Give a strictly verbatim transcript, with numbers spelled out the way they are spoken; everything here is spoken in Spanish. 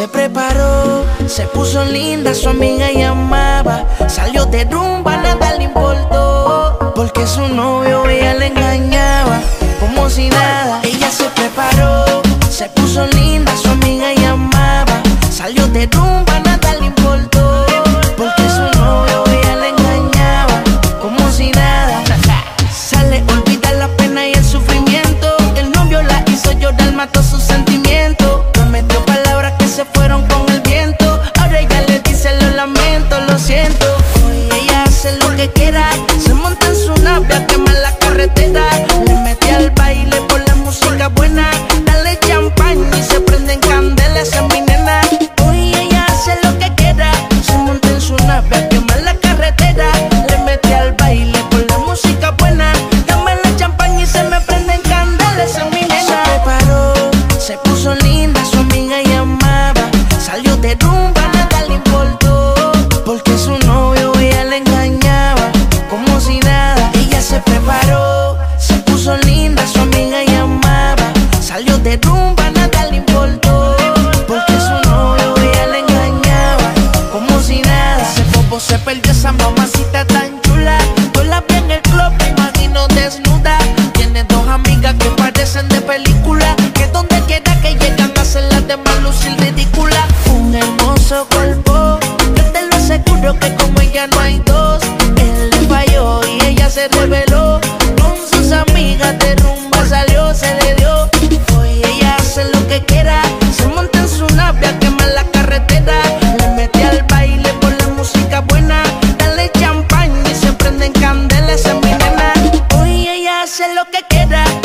Se preparó, se puso linda, su amiga llamaba. Salió de rumba, nada le importó, porque su novio ella le engañaba, como si nada. Ella se preparó, se puso linda, su amiga llamaba. Salió de rumba, nada le importó, porque su novio ella le engañaba, como si nada. Sale, olvida la pena y el sufrimiento. El novio la hizo llorar, mató sus sentimientos. Prometió palabras que se fueron con el viento. Ahora ella le dice lo lamento, lo siento. Hoy ella hace lo que quiera, se monta en su nave a quemar la carretera. Le mete al baile por la música buena. Dale champaña y se prenden candelas, esa es mi nena. Hoy ella hace lo que quiera, se monta en su nave a quemar la carretera. Le mete al baile por la música buena. Dame la champaña y se me prenden candelas, esa es mi nena. Se preparó, se puso linda, su amiga llamaba. Salió de rumba, nada le importó, porque su novio ella le engañaba, como si nada. Ella se preparó, se puso linda, su amiga llamaba. Salió de rumba, nada le importó, porque su novio ella le engañaba, como si nada. Ese bobo se perdió, esa mamacita tan chula. Yo la vi en el club, me imagino desnuda. Tiene dos amigas que parecen de película, que donde quiera que llegan hacen las demás lucir ridícula. Un hermoso cuerpo, yo te lo aseguro que como ella no hay dos. Él le falló y ella se reveló, con sus amigas de rumba salió, se le dio. Hoy ella hace lo que quiera, se monta en su nave a quemar la carretera. Le mete al baile por la música buena. Dale champaña y se prenden candelas, esa es mi nena. Hoy ella hace lo que quiera,